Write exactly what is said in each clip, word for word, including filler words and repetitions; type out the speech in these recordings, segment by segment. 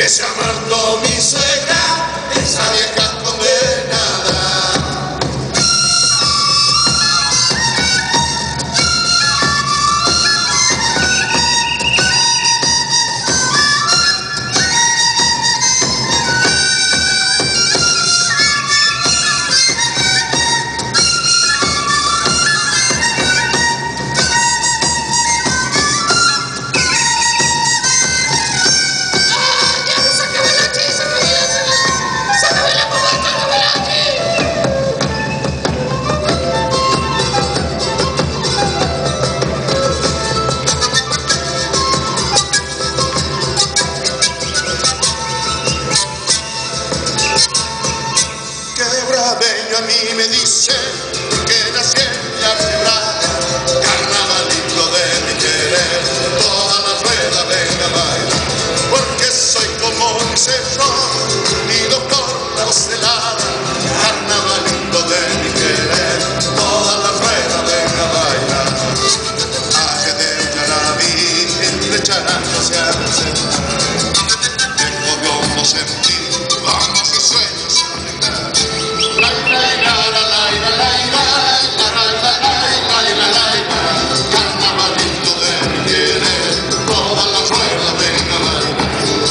que se ha muerto mi suegra, esa vieja condenada. Quebradeño a mí me dice que nací en la ciudad, carnavalito de mi querer, toda la rueda venga a bailar, porque soy como un cefrón, unido por la celada, carnavalito de mi querer, toda la rueda venga a bailar. Aje de Yarabí, entre charangos y arcenas, tengo de no sentir, vamos y sueños a arreglar. Carnavalito de mi querer, toda la rueda venga a bailar.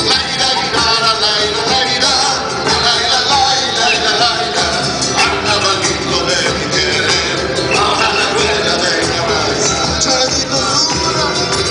Carnavalito de mi querer, toda la rueda venga a bailar. Chadito dura,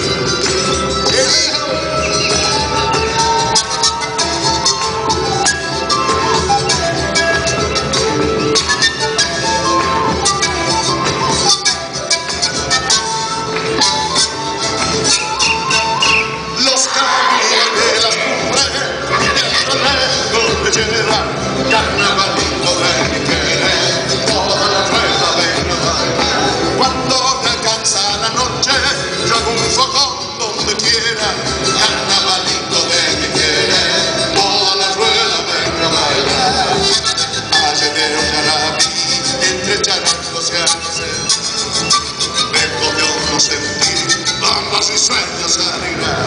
carnavalito de mi querer, toda la rueda venga a bailar. Cuando me alcanza la noche, yo hago un fogón donde quiera. Carnavalito de mi querer, toda la rueda venga a bailar. Aye de Yarabí, entre charangos y arcenas, vengo de hondo sentir, vamos y sueños a arreglar.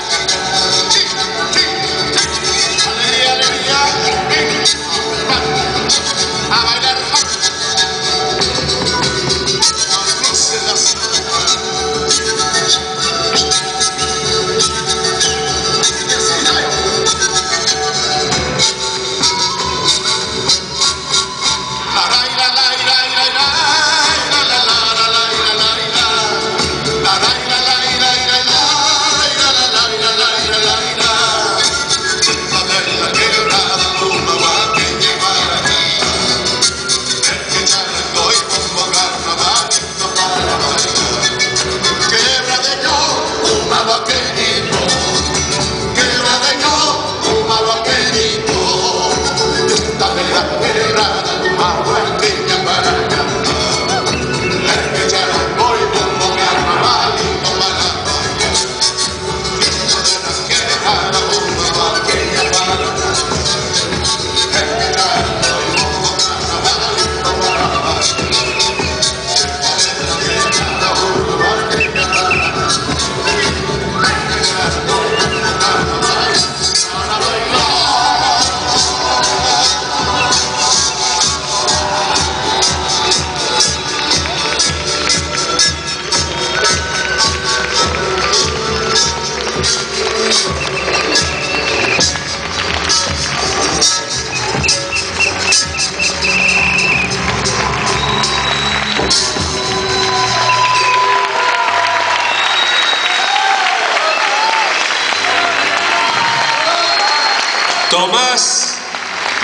Alegría, alegría,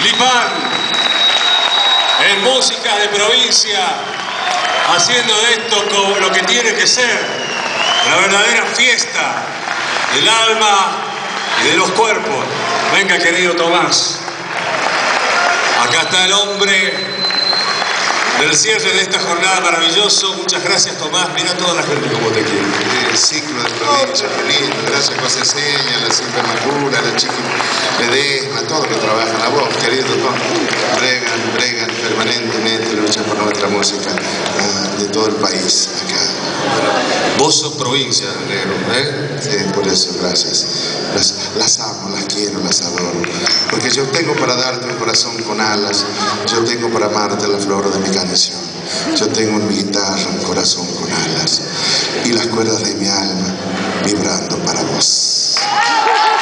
Lipán, en música de provincia, haciendo de esto como lo que tiene que ser, la verdadera fiesta del alma y de los cuerpos. Venga, querido Tomás. Acá está el hombre del cierre de esta jornada maravilloso. Muchas gracias, Tomás. Mira a toda la gente como te quiere. El ciclo de provincia, qué lindo. Gracias a José Seña, la Cinta Macura, la Chiqui Ledesma, todos que trabajan a vos, querido Tom. Bregan, bregan permanentemente, luchan por nuestra música uh, de todo el país acá. Vos sos provincia, negro, ¿eh? Sí, por eso, gracias. Las, las amo, las quiero, las adoro. Porque yo tengo para darte un corazón con alas, yo tengo para amarte la flor de mi canción. Yo tengo en mi guitarra un corazón con alas y las cuerdas de mi alma vibrando para vos.